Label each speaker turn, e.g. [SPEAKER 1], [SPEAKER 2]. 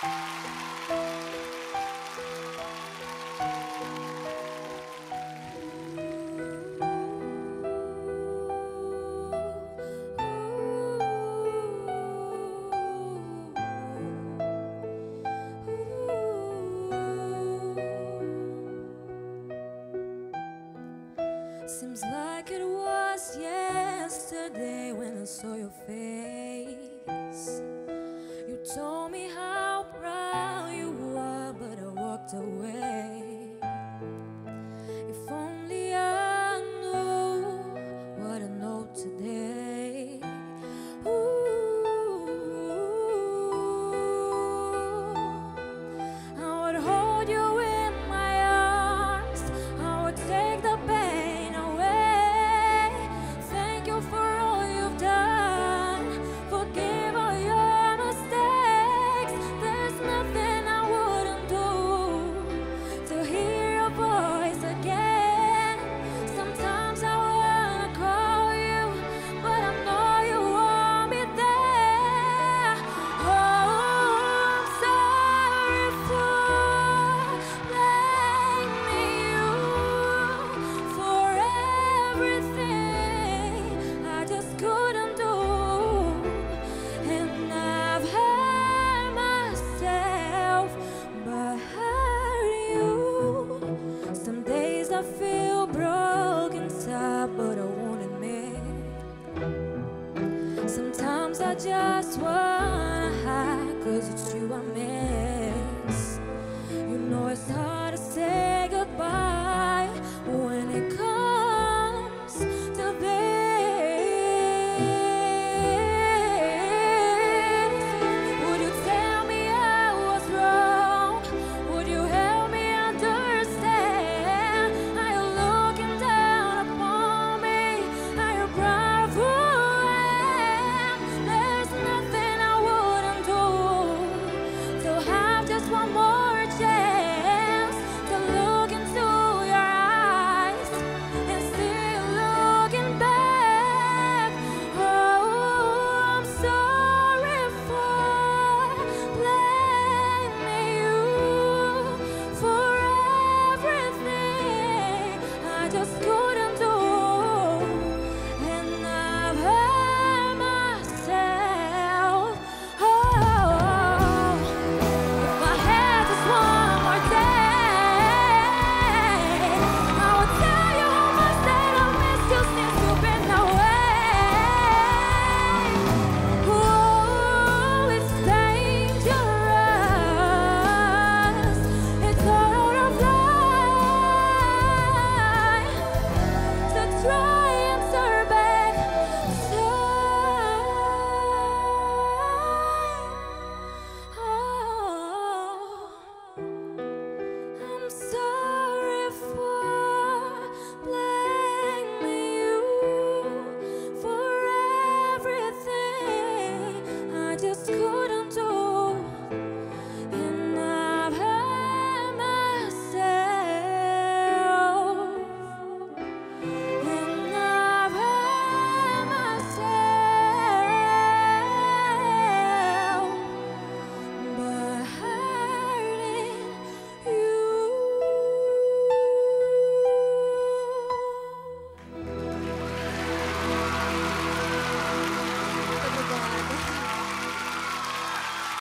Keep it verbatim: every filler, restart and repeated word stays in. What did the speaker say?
[SPEAKER 1] Seems like it was yesterday when I saw your face. You told me how proud you were, but I walked away. If only I knew what I know today. Ooh, I would hold you in my arms, I would take the pain away. Thank you for all you've done, forgive all your mistakes. There's nothing I wouldn't do to hear your voice again. Sometimes I wanna call you, but I know you won't be there. Oh, I'm sorry for blaming you for everything I just couldn't do. And I've hurt myself by hurting you. Some days I feel broken inside, but I won't admit. Sometimes I just wanna hide, cause it's you I miss. You know it's hard to say